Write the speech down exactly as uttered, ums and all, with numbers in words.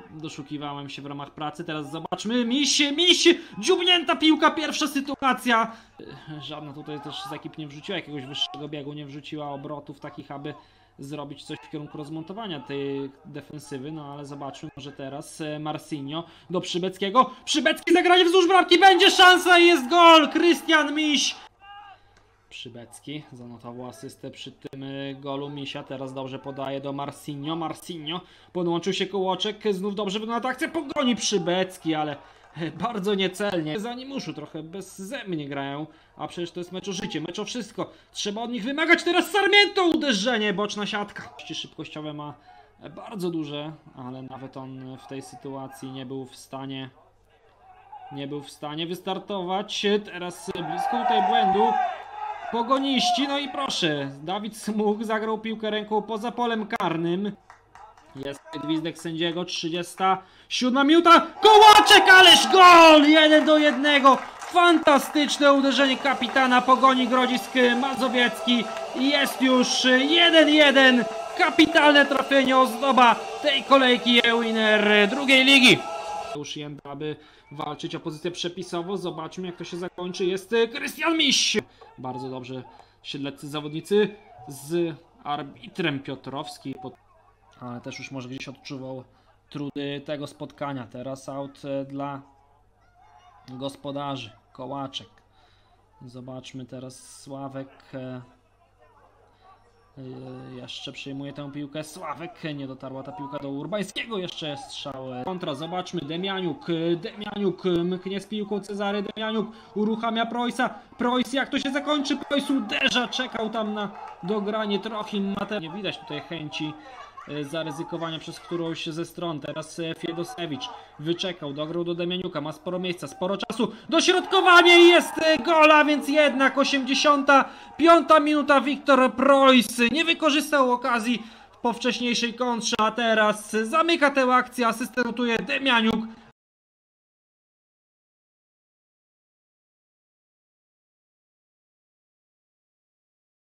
doszukiwałem się w ramach pracy. Teraz zobaczmy. Miś, miś! Dziubnięta piłka, pierwsza sytuacja. Żadna tutaj też z ekip nie wrzuciła jakiegoś wyższego biegu, nie wrzuciła obrotów takich, aby zrobić coś w kierunku rozmontowania tej defensywy, no ale zobaczmy, może teraz Marcinho do Przybeckiego. Przybecki zagranie wzdłuż bramki, będzie szansa i jest gol! Krystian Miś! Przybecki zanotował asystę przy tym golu Misia, teraz dobrze podaje do Marcinho. Marcinho podłączył się Kołoczek, znów dobrze wygląda akcja, pogoni Przybecki, ale bardzo niecelnie. Za nim uszu trochę bezzemnie grają, a przecież to jest mecz o życie, mecz o wszystko. Trzeba od nich wymagać. Teraz Sarmiento, uderzenie, boczna siatka. Szybkościowe ma bardzo duże, ale nawet on w tej sytuacji nie był w stanie nie był w stanie wystartować. Teraz blisko tutaj błędu pogoniści, no i proszę, Dawid Smuch zagrał piłkę ręką poza polem karnym. Jest gwizdek sędziego, trzydziesta siódma minuta, Kołaczek, ależ gol! jeden do jednego, fantastyczne uderzenie kapitana Pogoni Grodzisk Mazowiecki i jest już jeden jeden, kapitalne trafienie, ozdoba tej kolejki winner drugiej ligi. Już Jędra, aby walczyć o pozycję przepisową, zobaczmy jak to się zakończy, jest Krystian Miś. Bardzo dobrze siedleccy zawodnicy z arbitrem Piotrowski, ale też już może gdzieś odczuwał trudy tego spotkania. Teraz aut dla gospodarzy, Kołaczek. Zobaczmy teraz Sławek. Jeszcze przyjmuje tę piłkę Sławek, nie dotarła ta piłka do Urbańskiego, jeszcze strzał kontra, zobaczmy Demianiuk, Demianiuk mknie z piłką Cezary, Demianiuk uruchamia Preussa, Preuss jak to się zakończy, Preuss uderza, czekał tam na dogranie Trochim Mater, nie widać tutaj chęci zaryzykowania przez którąś ze stron. Teraz Fiedosewicz wyczekał, dograł do Demianiuka, ma sporo miejsca, sporo czasu, dośrodkowanie i jest gola, więc jednak osiemdziesiąta piąta minuta, Wiktor Preuss nie wykorzystał okazji po wcześniejszej kontrze, a teraz zamyka tę akcję, asystę notuje Demianiuk